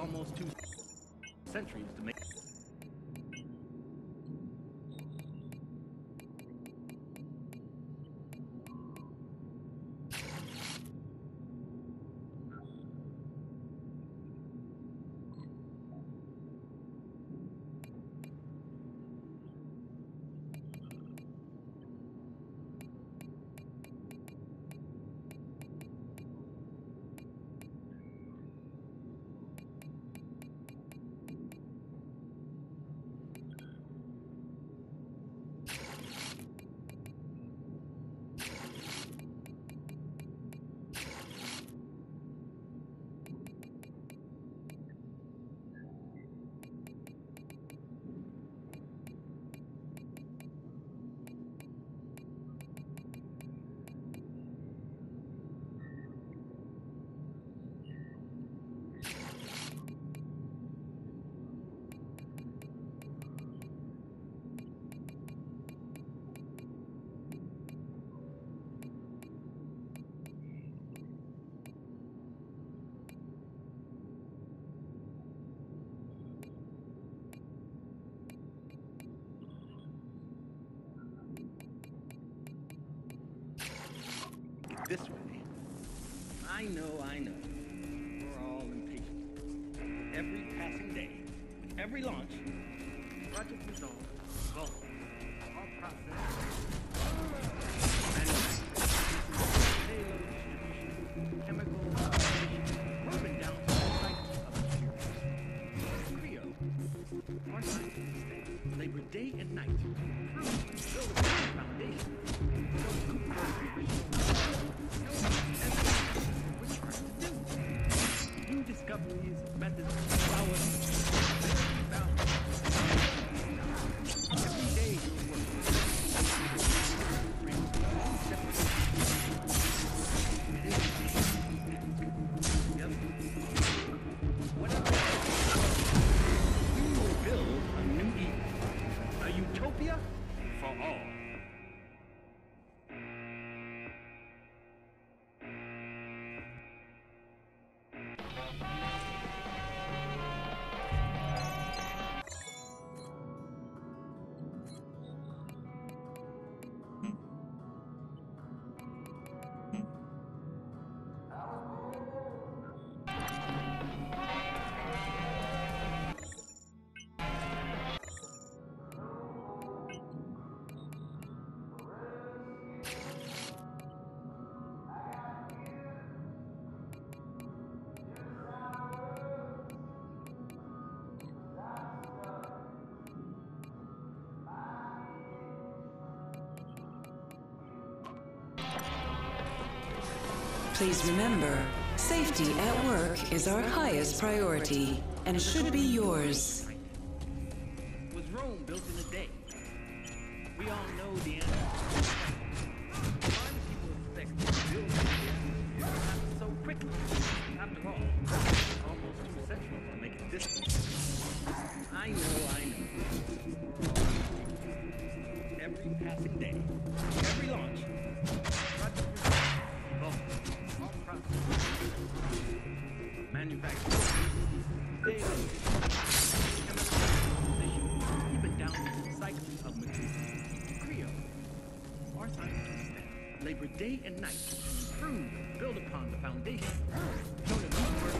almost 2 centuries to make. This way. I know. We're all impatient. Every passing day, every launch, project resolved, all process, payload distribution, chemical, moving down to the cycle of materials. Creo, our scientists stay labor day and night to improve and build a foundation. New discoveries, methods, flowers, every day your work. Whatever. We will build a new Eden, a utopia for all. Please remember, safety at work is our highest priority and should be yours. Was Rome built in a day? We all know the answer. Why do people expect to build it so quickly? After all, almost 2 centuries to make it this way. I know. Every passing day, every launch, manufacturing, even down to the cycle of materials. Creo, our scientists labor day and night to improve and build upon the foundation. Shown in these words,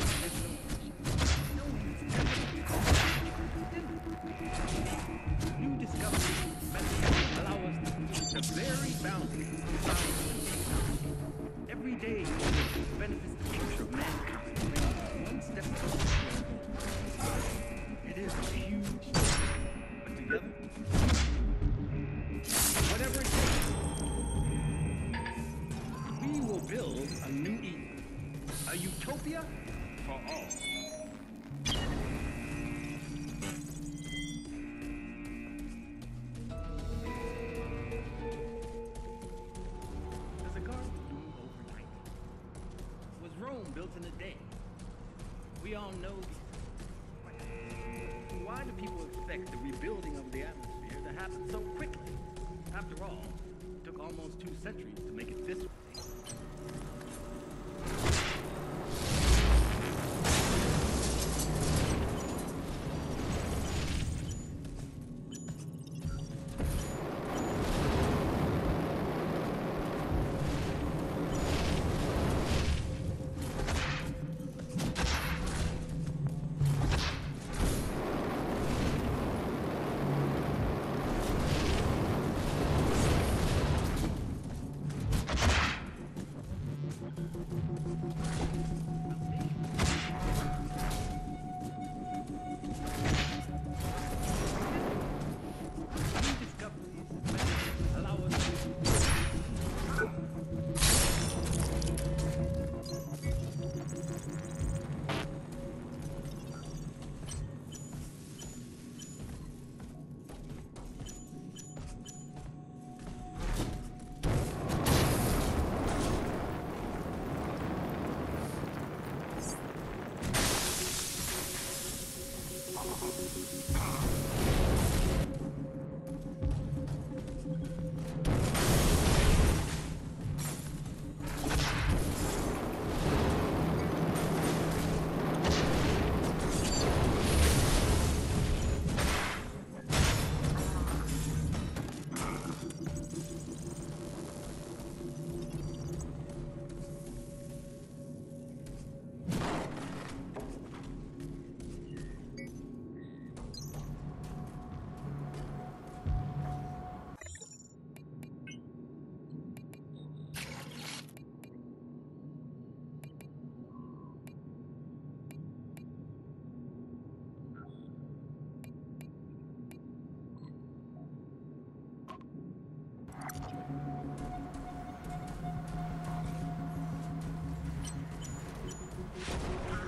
new discoveries, methods allow us to push the very boundaries of science and technology. Every day benefits the future of mankind. One step closer. It is a huge step, but together, whatever it takes, we will build a new Eden, a utopia for all. Built in a day. We all know. Why do people expect the rebuilding of the atmosphere to happen so quickly? After all, it took almost 2 centuries to make it this way.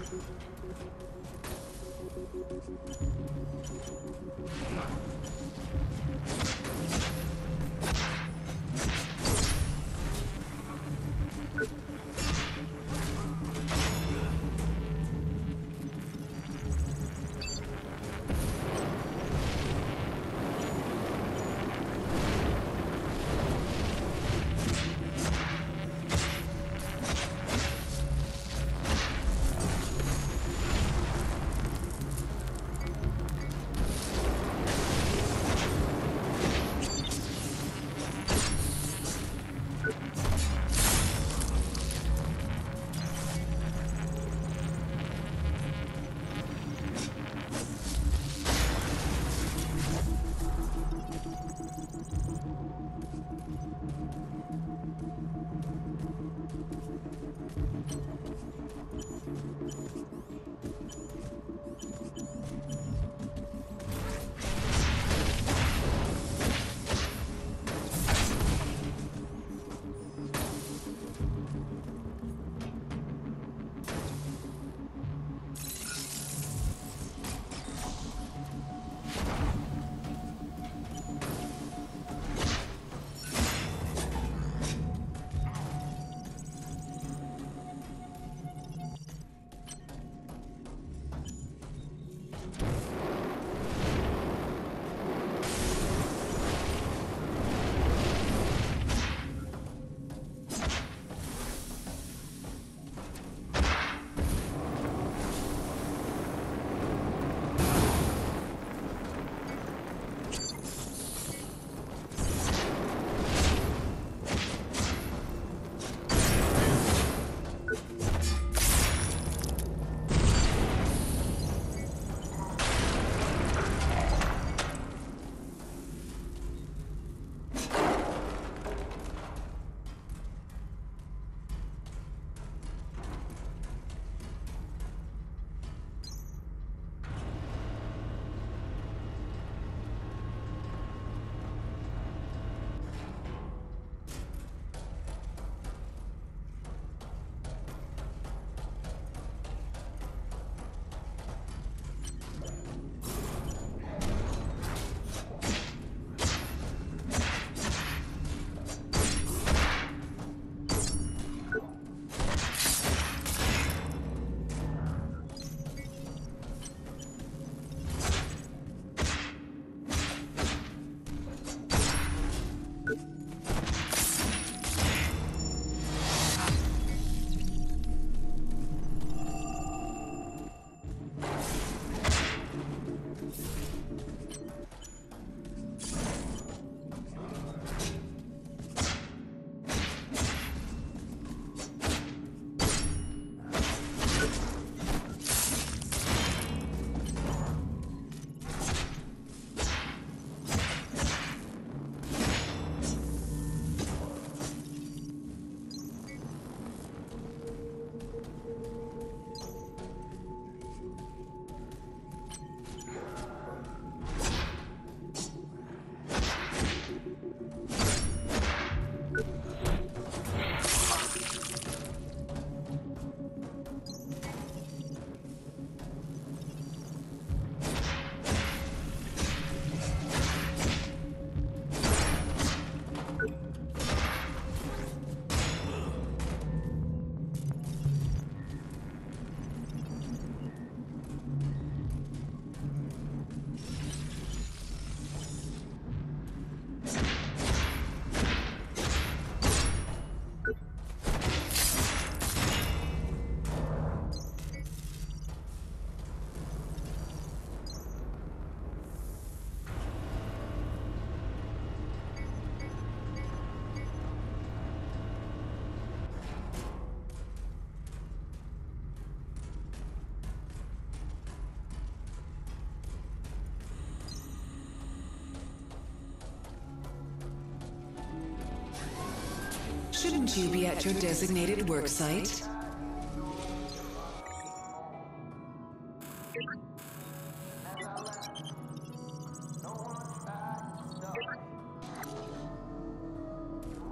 Shouldn't you be at your designated work site?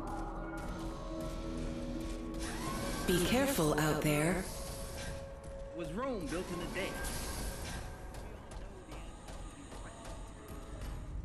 Be careful out there. Was Rome built in a day? We all know the answer to these questions.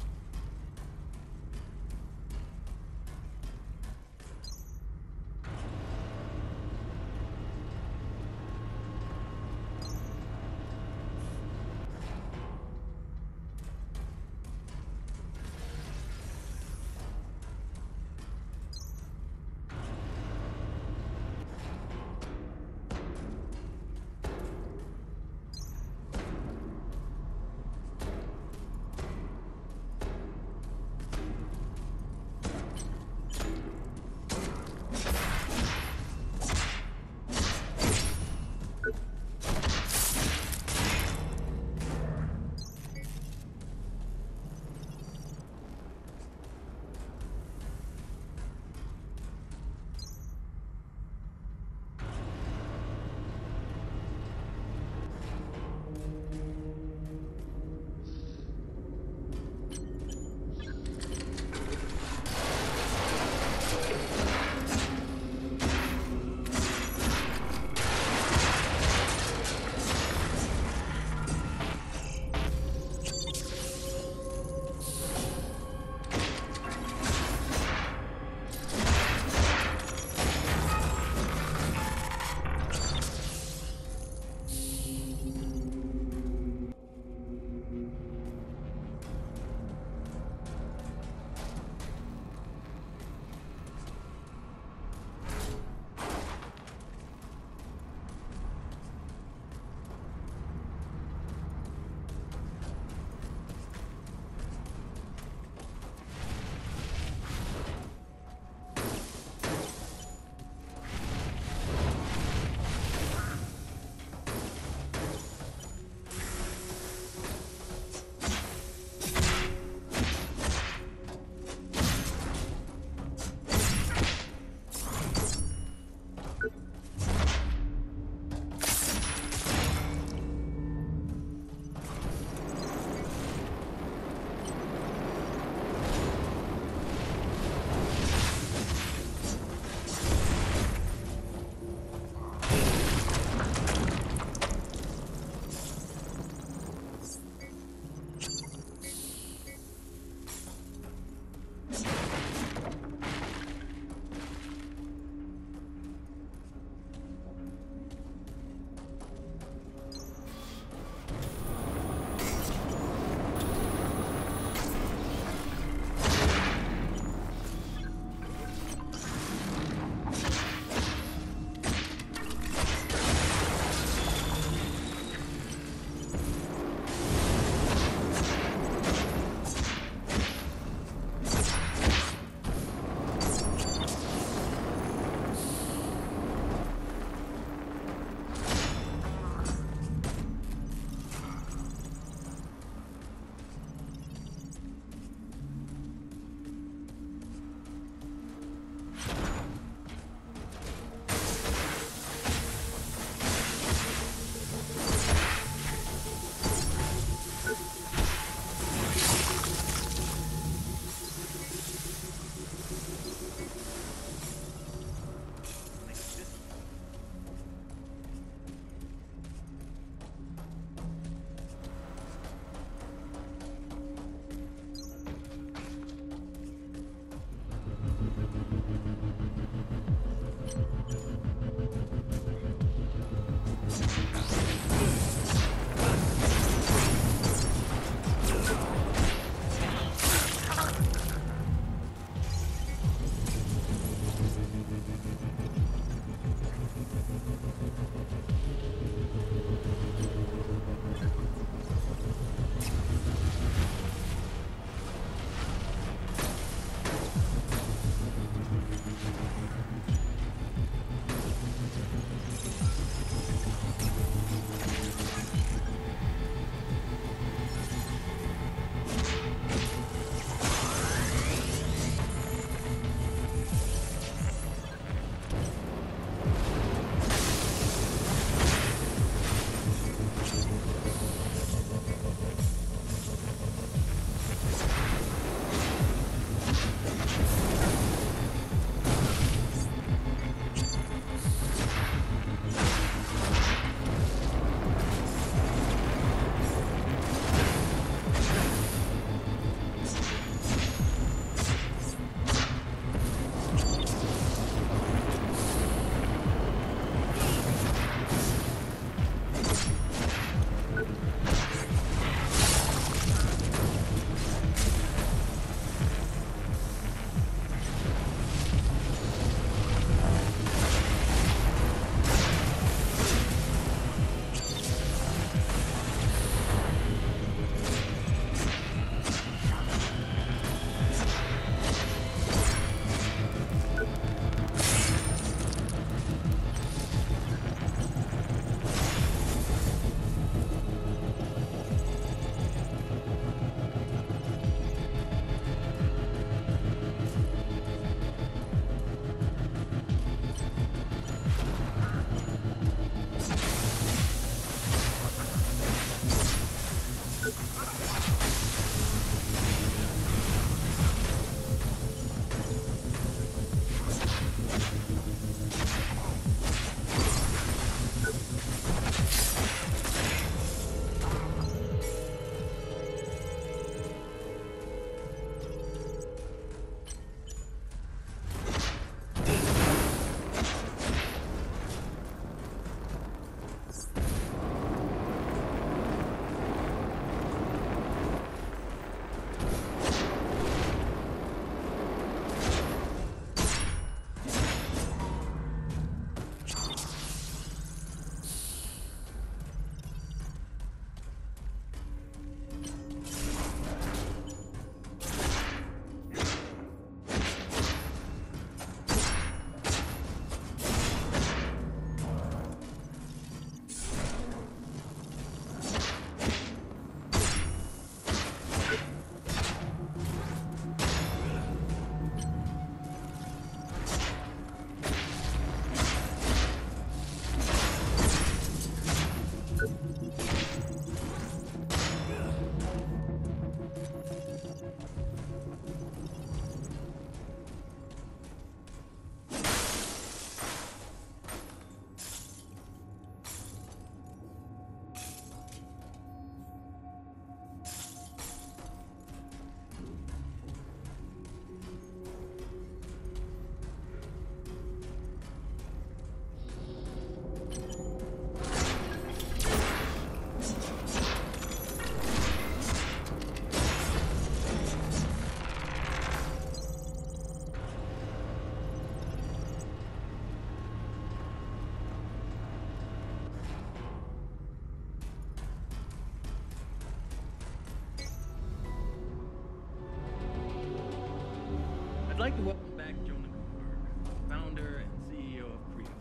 like to welcome back Jonah Goldberg, founder and CEO of Creo.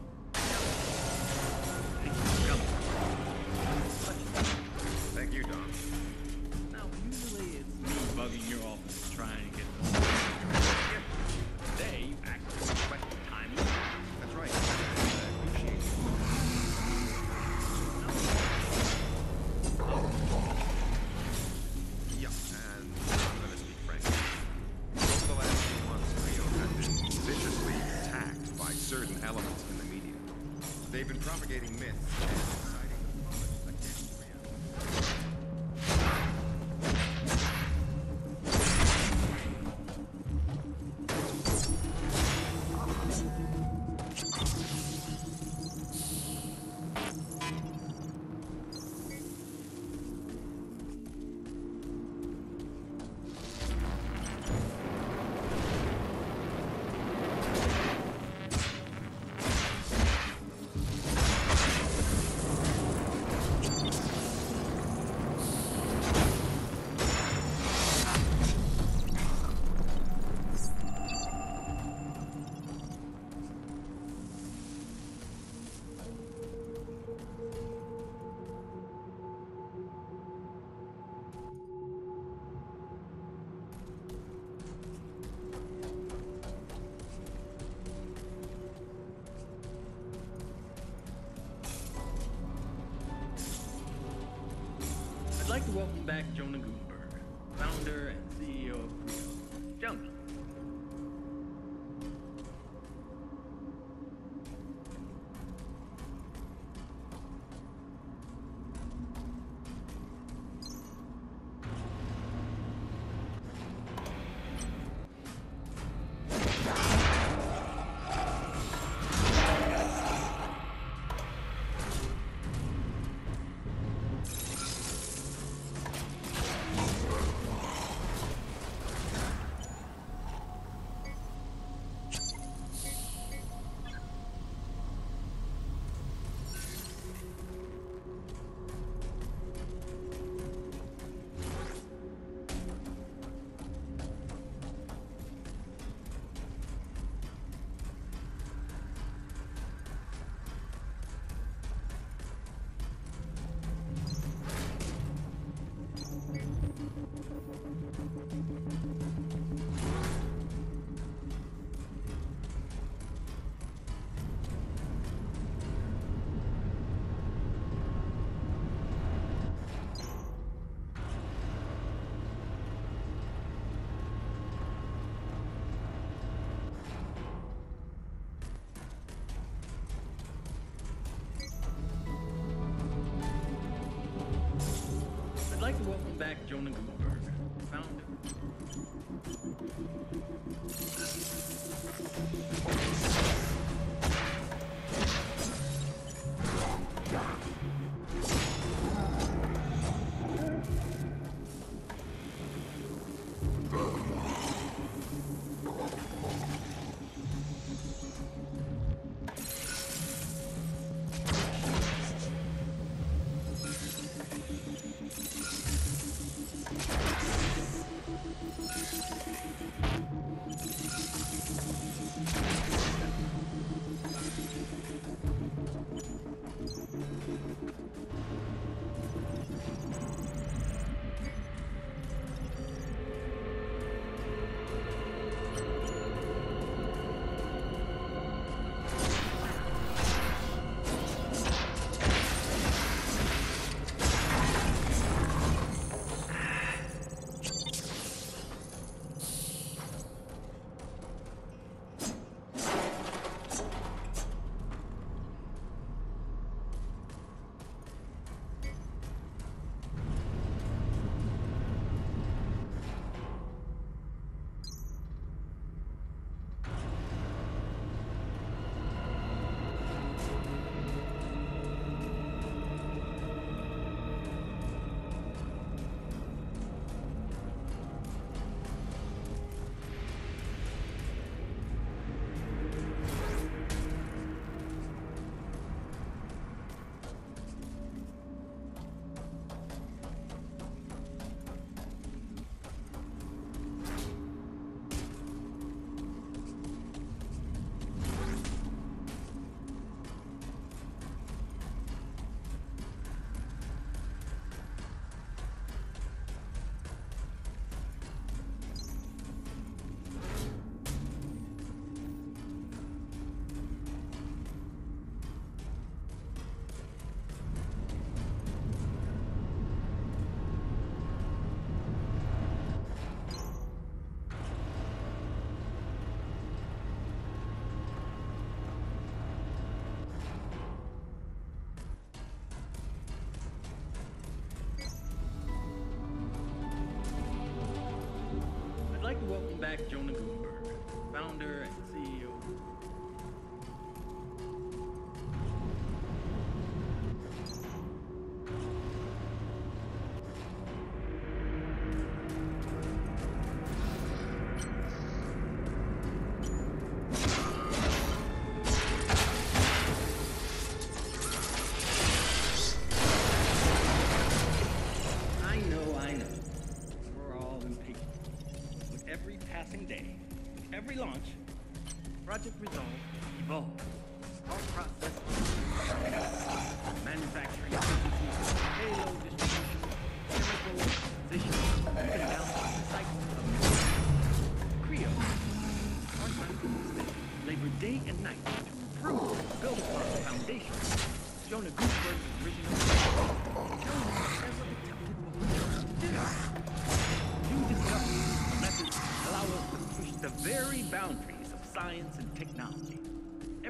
Thank you, Don. Now, usually it's me bugging your office trying to get more. Today, you actually requested time. That's right. I appreciate it. Yeah, and I'm gonna speak frankly. Over the last few months, Rio has been viciously attacked by certain elements in the media. They've been propagating myths and inciting the public against Rio. I'd like to welcome back Jonah Goldberg, founder and CEO of Creo. Jonah. I'd like to welcome back Jonah Goldberg, founder.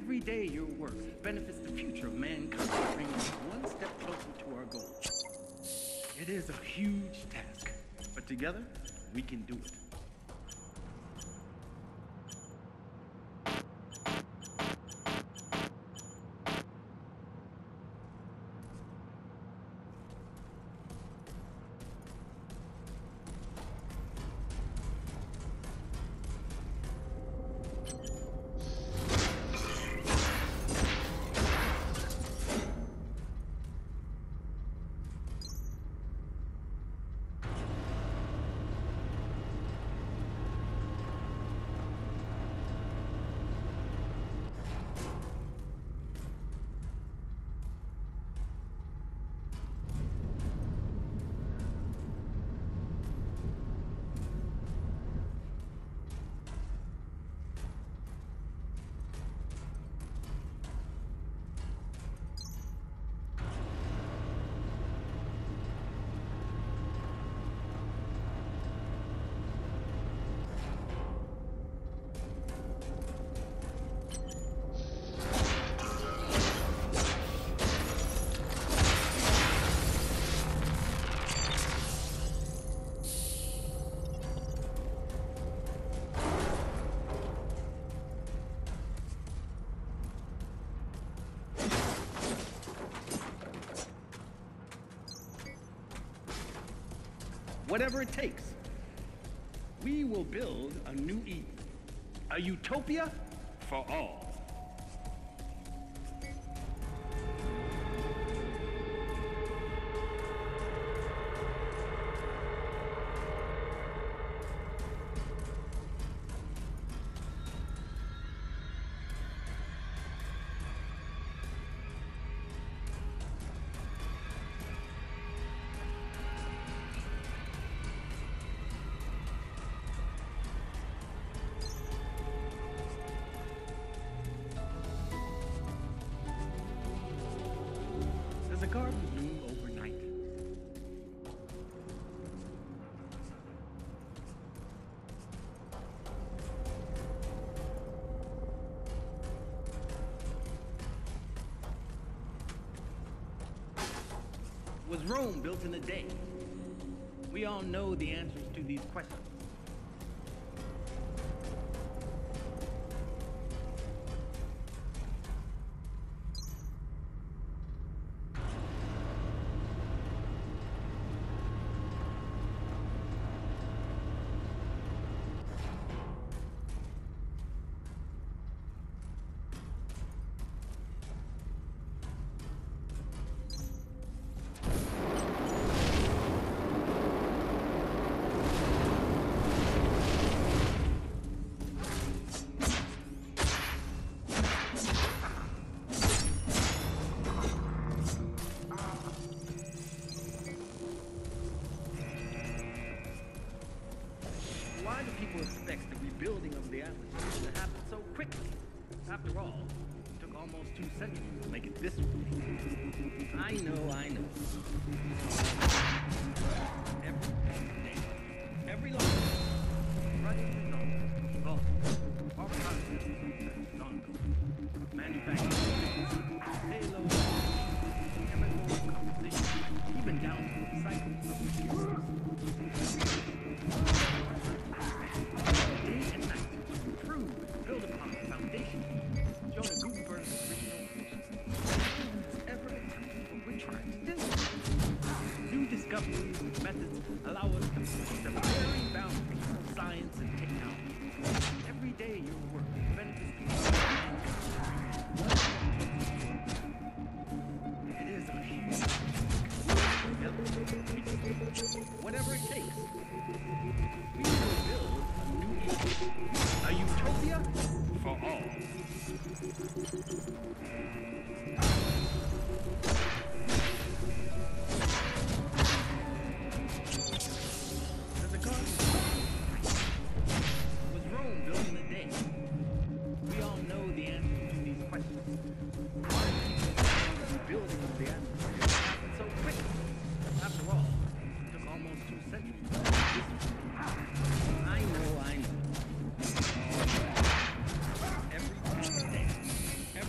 Every day your work benefits the future of mankind, bringing us one step closer to our goal. It is a huge task, but together, we can do it. Whatever it takes, we will build a new Eden, a utopia for all. Does a garden bloom overnight? Was Rome built in a day? We all know the answers to these questions. Why do people expect the rebuilding of the atmosphere to happen so quickly? After all, it took almost 2 centuries to make it this way. I know. Every law, project is on, all process is ongoing. Manufacturing, payload, chemical composition, even down to the cycle of materials. Day and night, improve, build upon the foundation. Jonah Gutenberg's original vision. Ever what we're trying to do. New discoveries and methods allow us to push the very boundaries of science and technology. Every day your work benefits people. It is a huge whatever it takes. We will build a new Eden, a utopia for all. There's a garden. Was Rome built in a day? We all know the answers to these questions. Why do people building of the atmosphere happen so quickly? After all, it took almost 2 centuries. I know.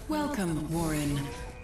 Welcome, Warren.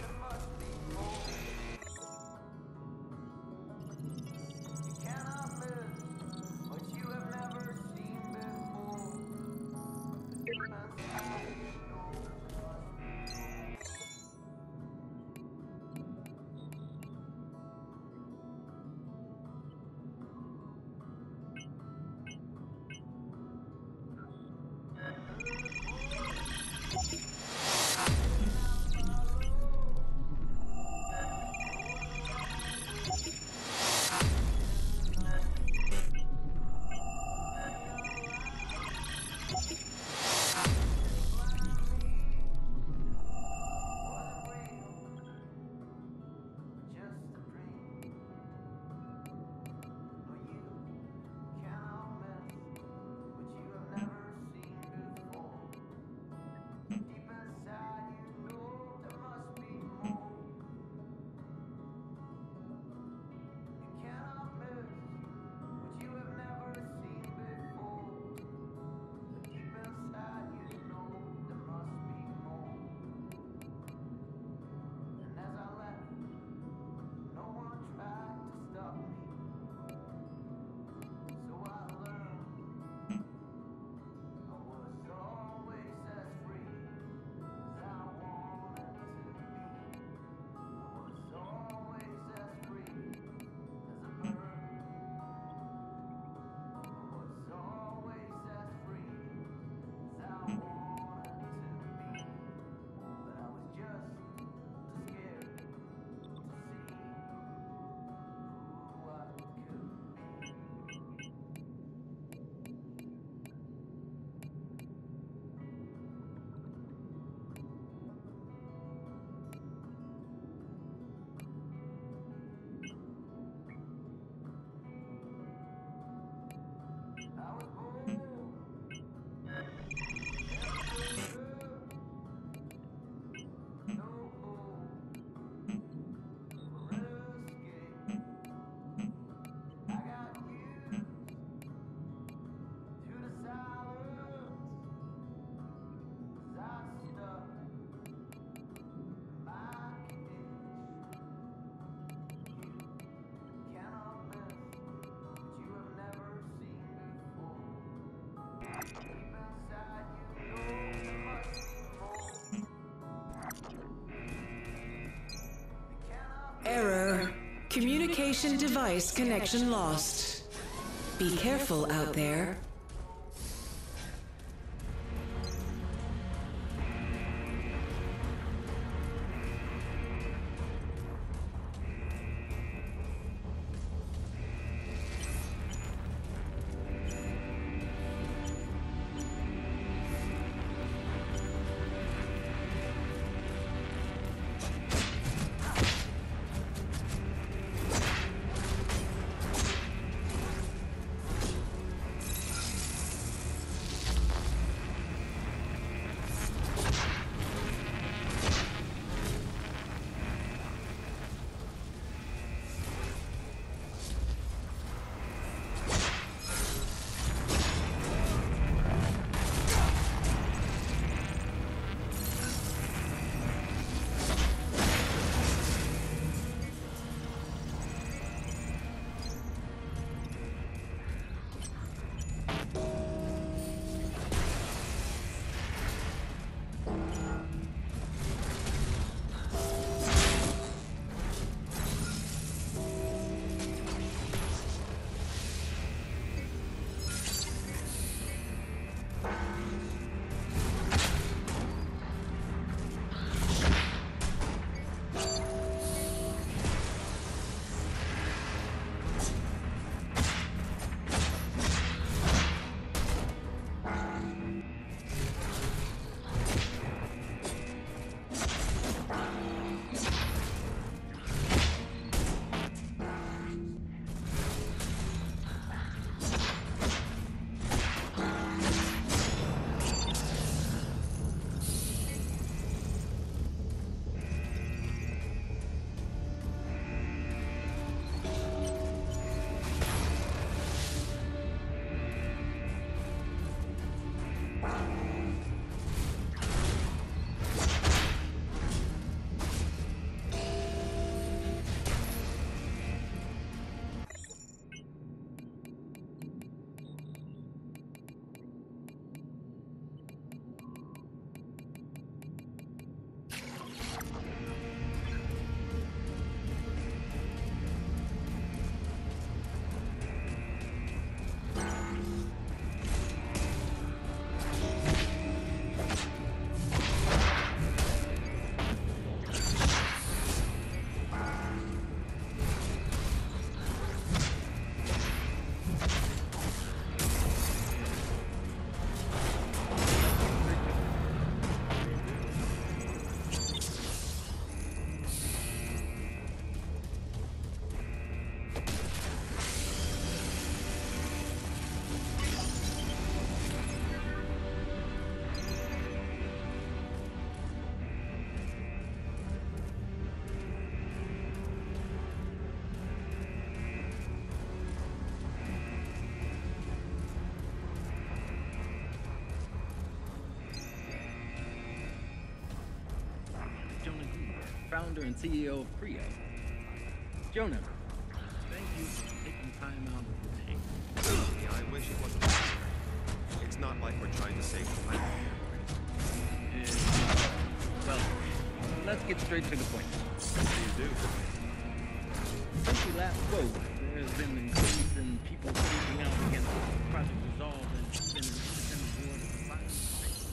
Error. Communication device connection lost. Be careful out there. founder and CEO of Creo. Jonah, thank you for taking time out of your day. Yeah, I wish it wasn't necessary. It's not like we're trying to save the planet here. Well, let's get straight to the point. Please do. Since we last spoke, there has been an increase in people speaking out against Project Resolve and been an independent board of the science space.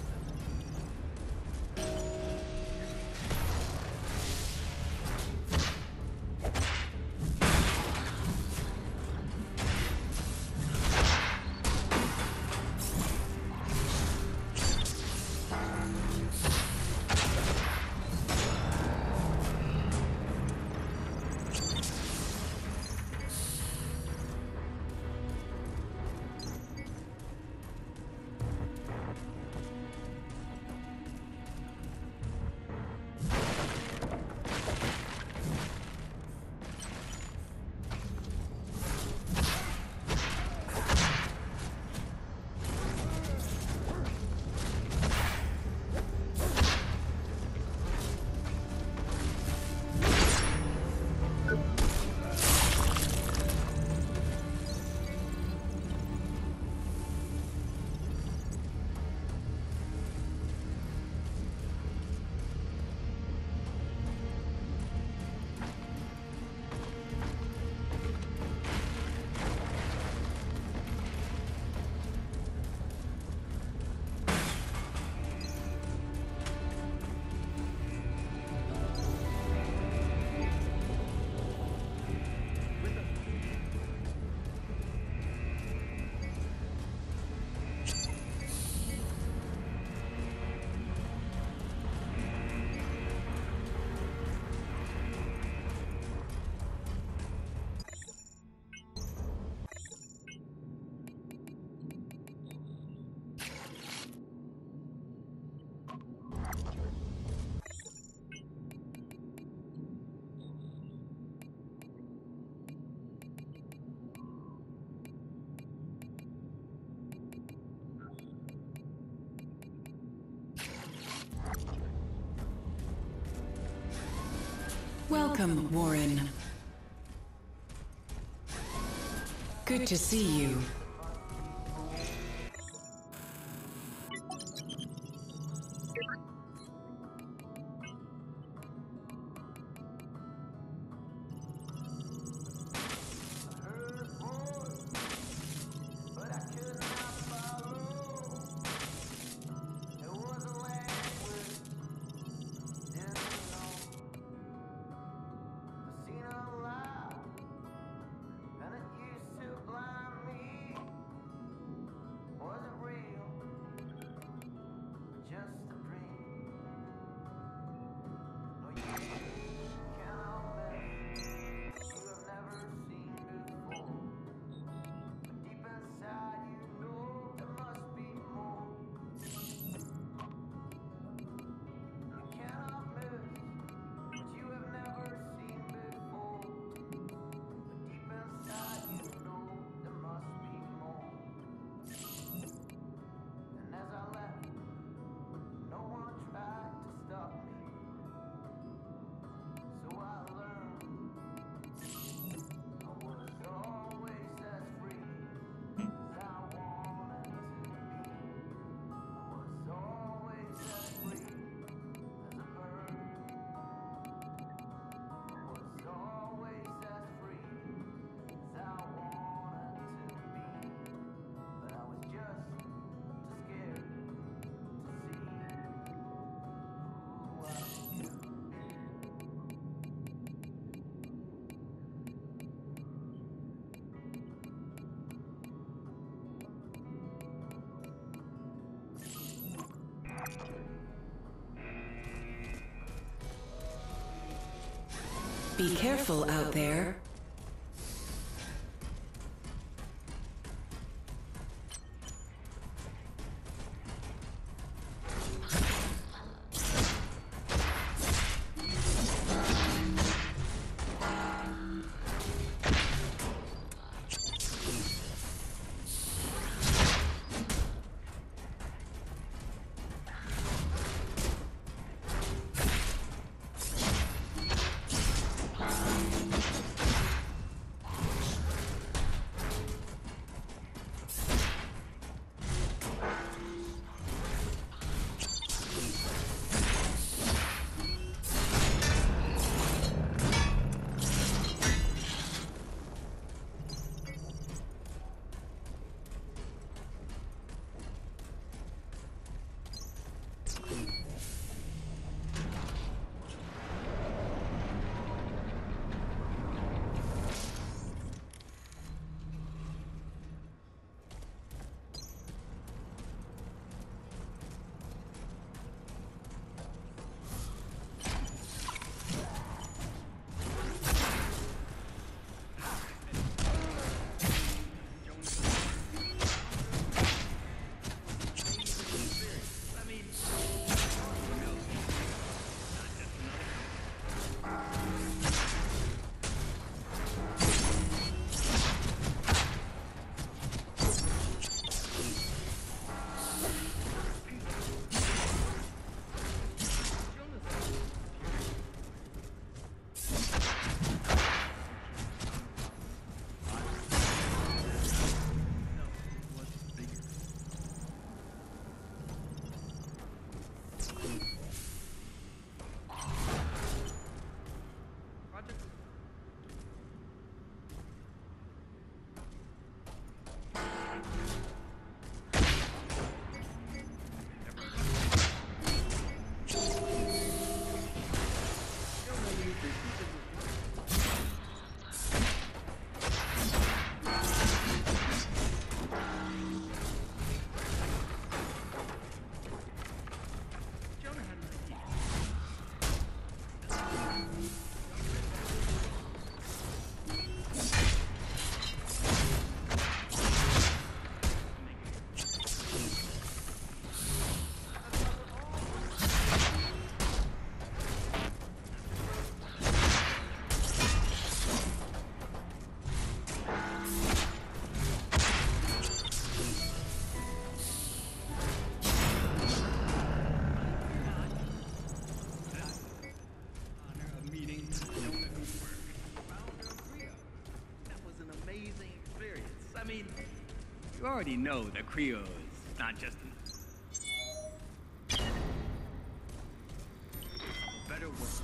Welcome, Warren. Good to see you. Be careful out there. mean, you already know that Creo is not just a better world.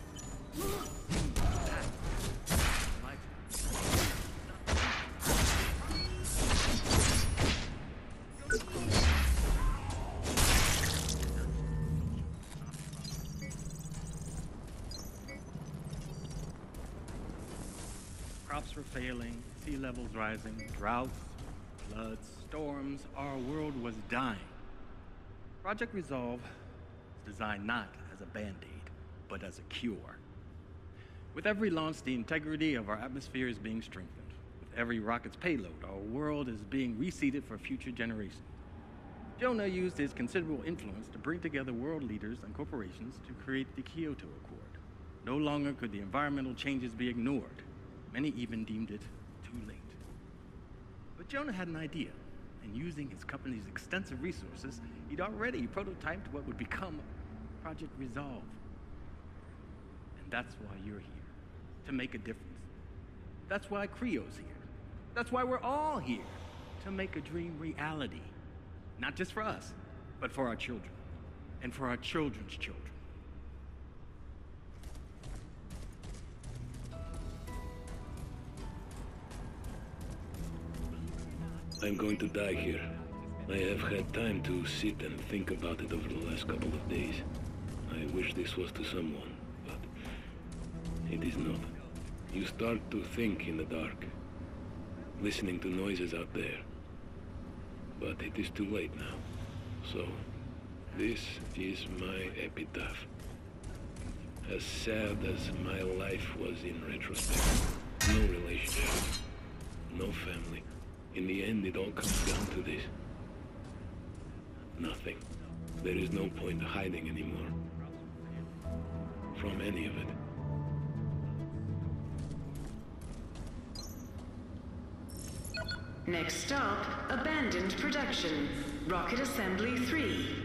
Crops were failing, sea levels rising, droughts, floods, storms, our world was dying. Project Resolve is designed not as a band-aid, but as a cure. With every launch, the integrity of our atmosphere is being strengthened. With every rocket's payload, our world is being reseeded for future generations. Jonah used his considerable influence to bring together world leaders and corporations to create the Kyoto Accord. No longer could the environmental changes be ignored. Many even deemed it too late. But Jonah had an idea, and using his company's extensive resources, he'd already prototyped what would become Project Resolve. And that's why you're here, to make a difference. That's why Creo's here. That's why we're all here, to make a dream reality. Not just for us, but for our children, and for our children's children. I'm going to die here. I have had time to sit and think about it over the last couple of days. I wish this was to someone, but it is not. You start to think in the dark, listening to noises out there. But it is too late now. So, this is my epitaph. As sad as my life was in retrospect. No relationship, no family. In the end, it all comes down to this. Nothing. There is no point hiding anymore. From any of it. Next stop, abandoned production. Rocket Assembly 3.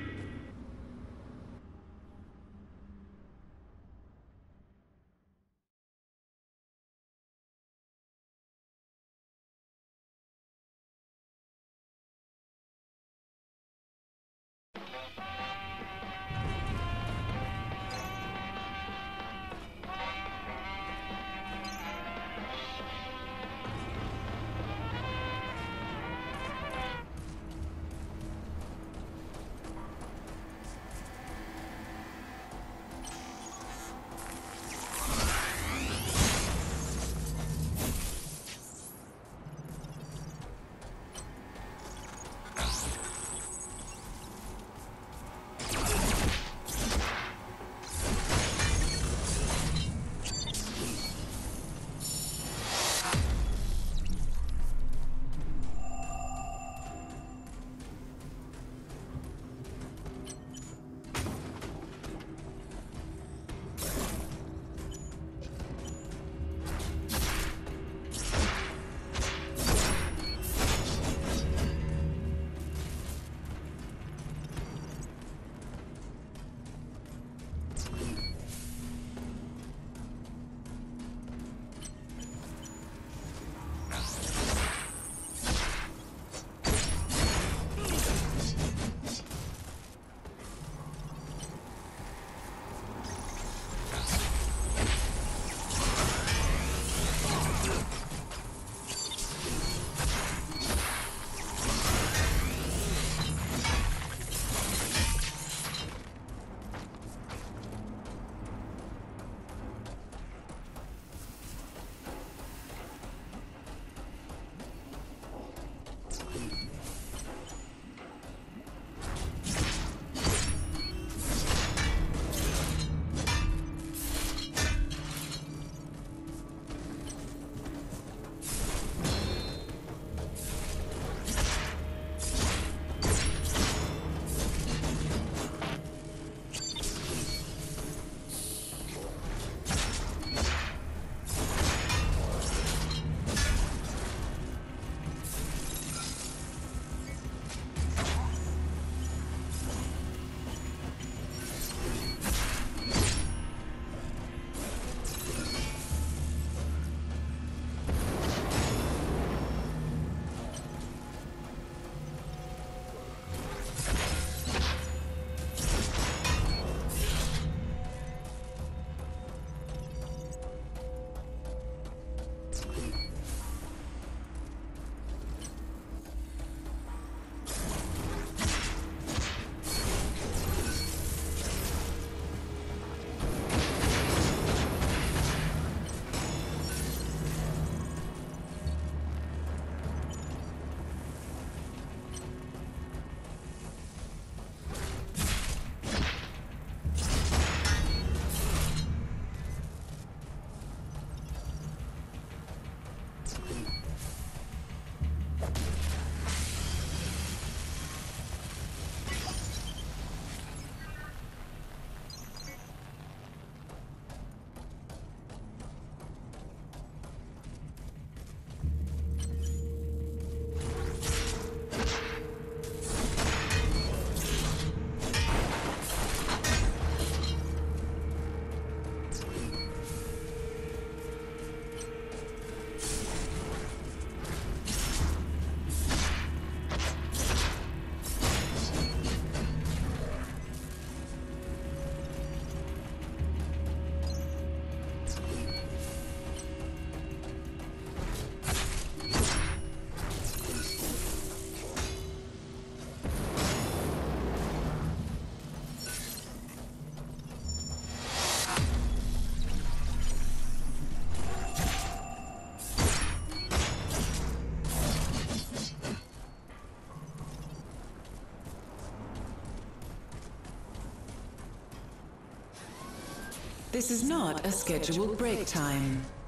This is not a scheduled break time.